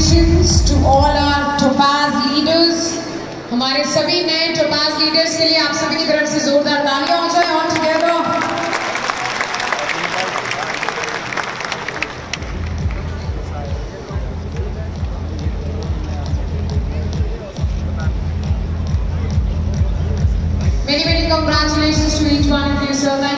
Congratulations to all our Topaz leaders. हमारे सभी नए Topaz leaders के लिए आप सभी की तरफ से जोरदार तालियां हो जाए all together. Many congratulations to each one of you, sir.